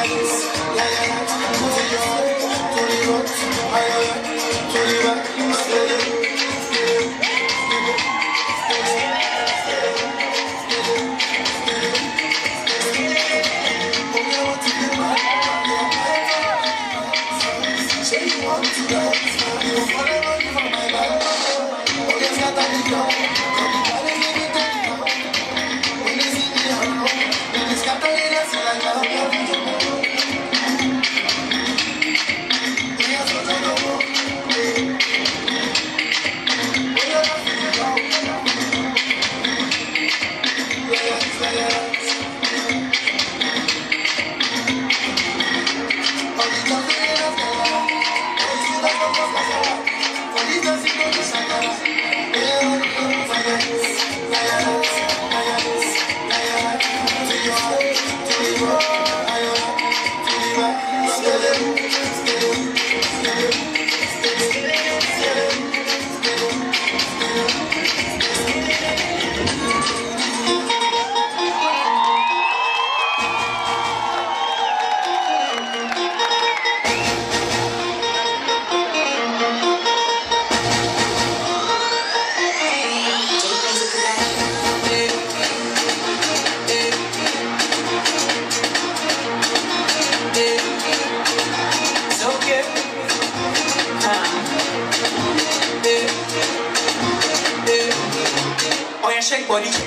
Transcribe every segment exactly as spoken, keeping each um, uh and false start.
Shake body. Oh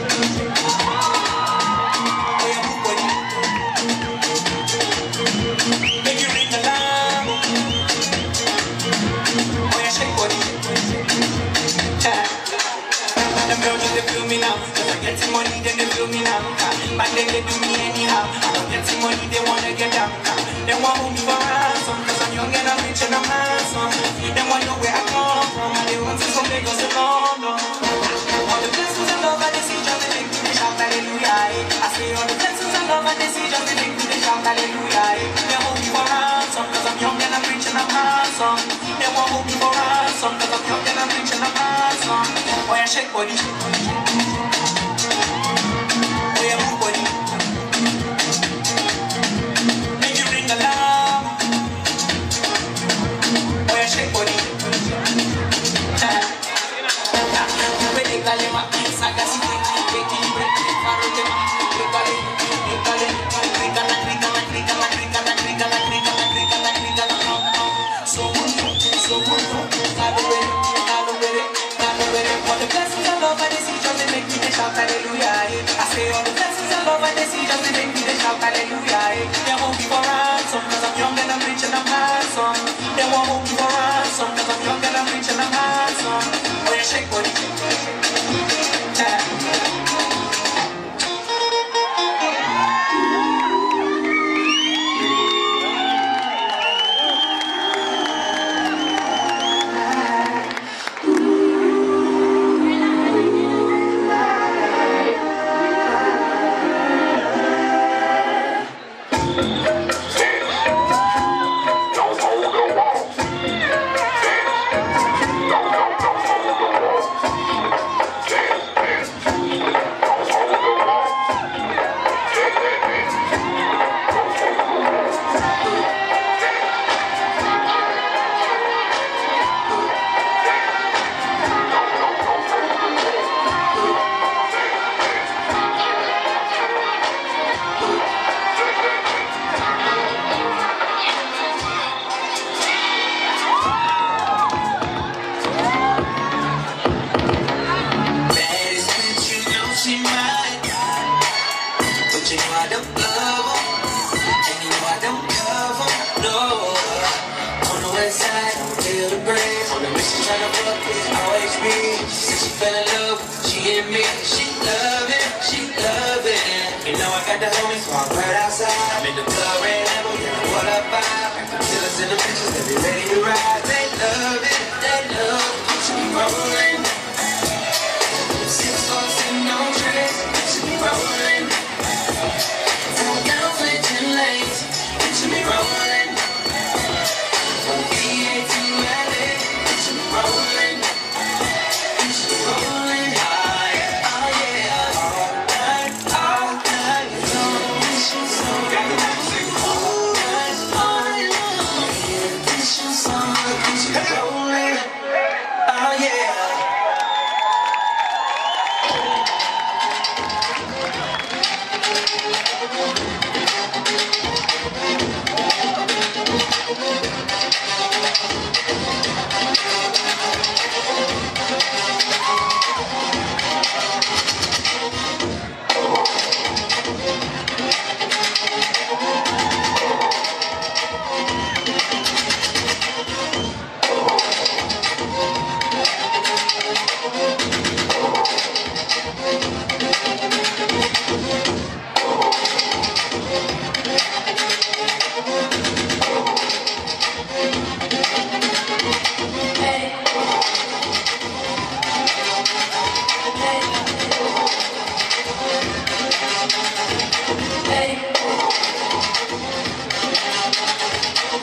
yeah, move body. Make you ring alarm. Oh yeah, shake body. Them girls just they feel me now. Cause I get some money, then they feel me now. But they they do me anyhow. I don't get some money, they wanna get down. They want hold me for ransom. Cause I'm young and I'm rich and I'm handsome. They want know where I come from. And they want to come Lagos and London. All the blessings and love and they see just they make me shout hallelujah. I say all the blessings and love and they see just they make me shout hallelujah. They hold me for ransom cause I'm young and I'm rich and I'm handsome. They won't hold me for ransom cause I'm young and I'm rich and I'm handsome. Oh yeah, shake body. Oh yeah, move body. Make you ring alarm. Oh yeah, shake body. Sagacité, équilibré, farouché, décalé, décalé, tricana, tricana, tricana, tricana, tricana, tricana, tricana, tricana, so good, so good, calubere, calubere, calubere. All the blessings and love and they see just they make me they shout hallelujah. I say all the blessings and love and they see just they make me they shout hallelujah. They won't be for ransom cause I'm young and I'm rich and I'm handsome. They won't hold me for ransom cause I'm young and I'm rich and I'm handsome. Oh yeah, shake body.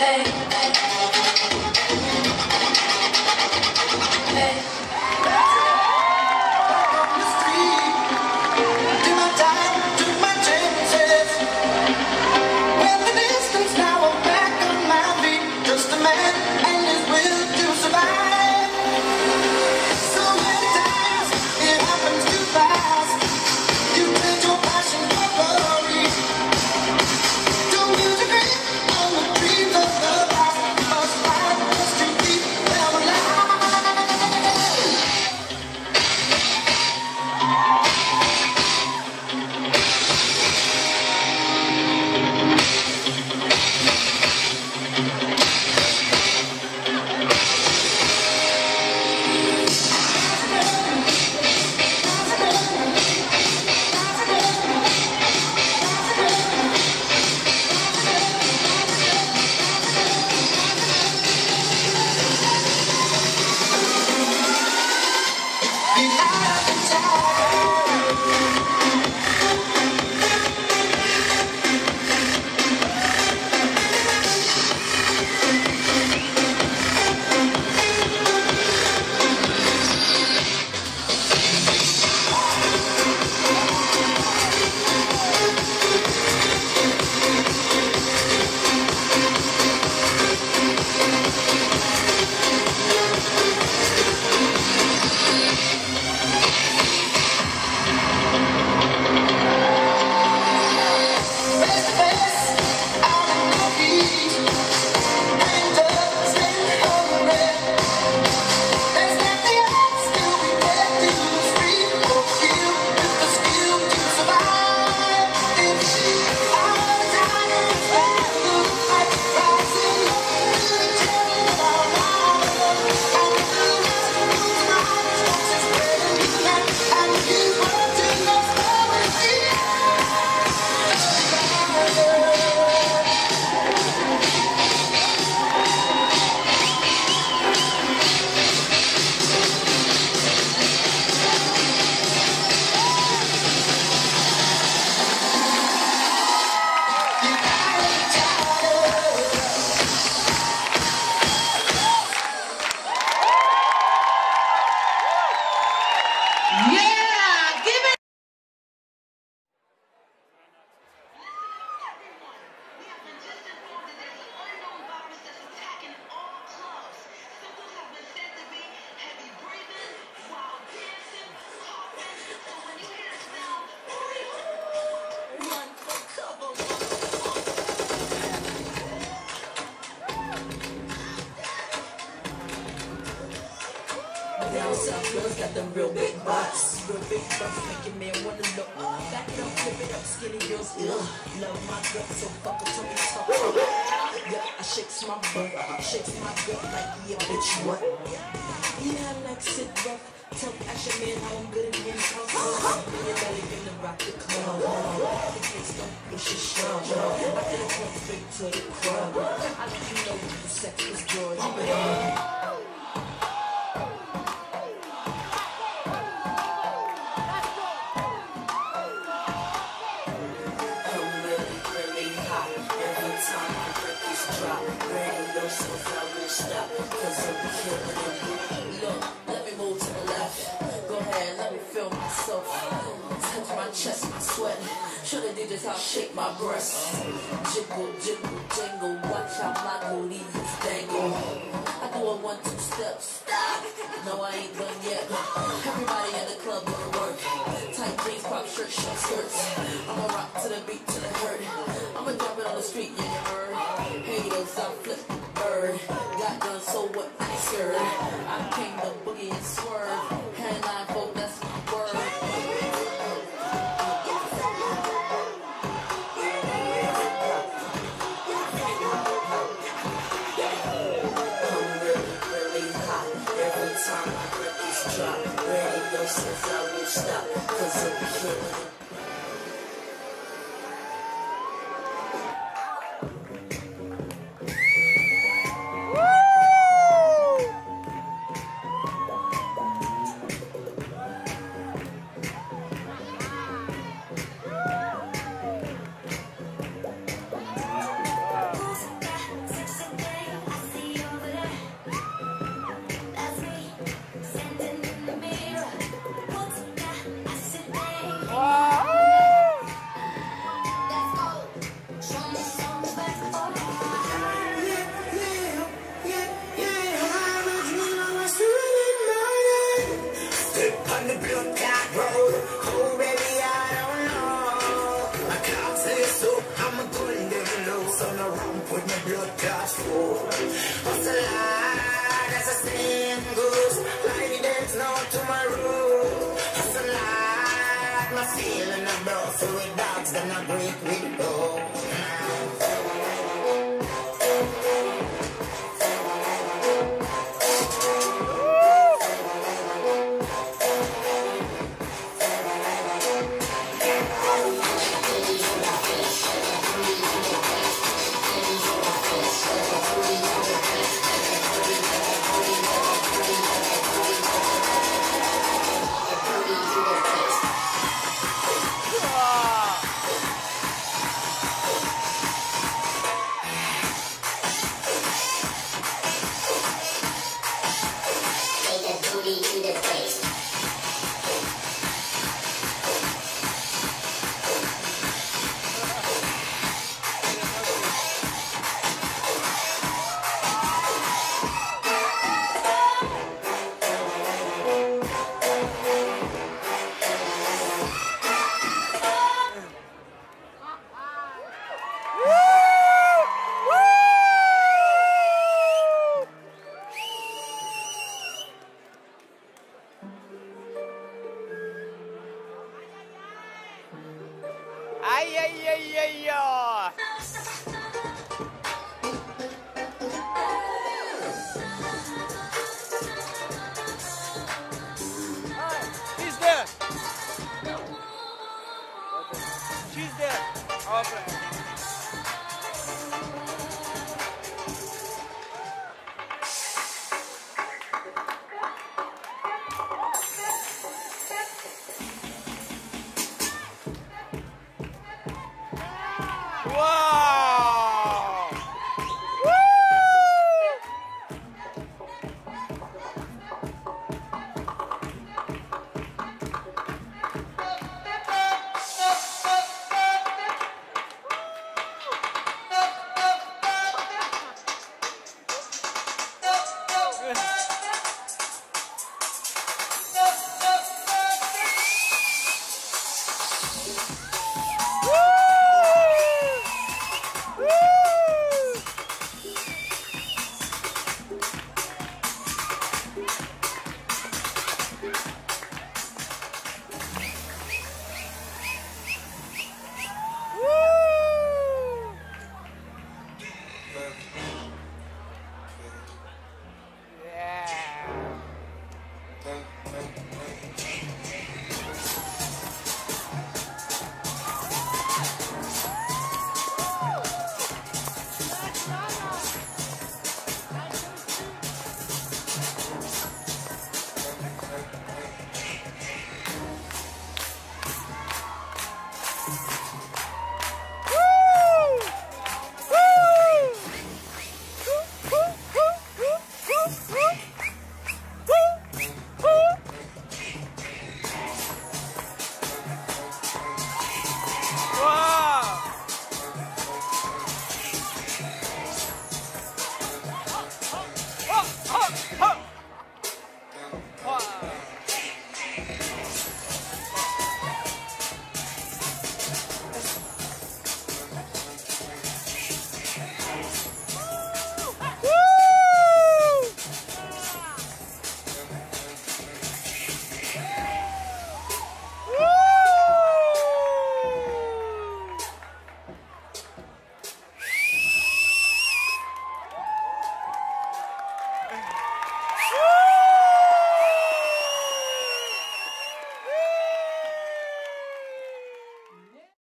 Down south girls got them real big butts, real big butts making me wanna look. Back it up, flip it up, skinny girls, ugh. Love my gut, so fuck it, tell me talk. Yeah, I shakes my butt, shakes my gut like yeah, bitch, what? Yeah, I like sit rough, tough action man, how I'm good in house. Your belly finna rock the club. The kids don't push it strong. I get a pump straight to the crowd. I let you know the sex is good. Pump it up. Stop, cause I'm killing it. Look, let me move to the left. Go ahead, let me feel myself. Touch my chest, my sweat. Show the D Js how I shake my breasts. Jiggle, jiggle, jingle. Watch how my booty is dangle. I do a one, two steps. No, I ain't done yet. Everybody in the club gonna work. Tight jeans, pop shirt, short skirts. I'ma rock to the beat, to the hurt. I'ma drop it on the street, yeah, you heard. Haters, I flip the bird. Got done, so what, I ain't scared. I came to boogie and swerve. Headline folk, that's my word. I'm really, really hot. Every time I let this drop. Radio says I won't stop, cause I'm killing it. fool. Hustle hard as the saying goes. Like there's no tomorrow. Hustle hard, my feeling a blow. So with dogs, then I break with go. Ay, ay, ay, ay, ay. He's there. She's there. Okay. Wow! Woo! Woo!